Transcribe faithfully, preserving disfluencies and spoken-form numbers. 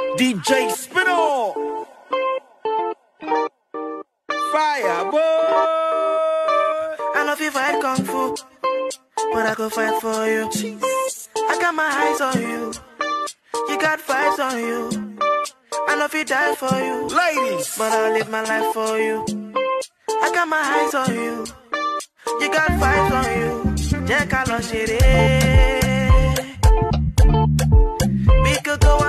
D J Spinall, Fire boy. I know if you fight kung fu, but I go fight for you. I got my eyes on you, you got vibes on you. I know if you die for you, Ladies, but I'll live my life for you. I got my eyes on you, you got vibes on you. Jẹ́ ká lọ ṣeré, we could go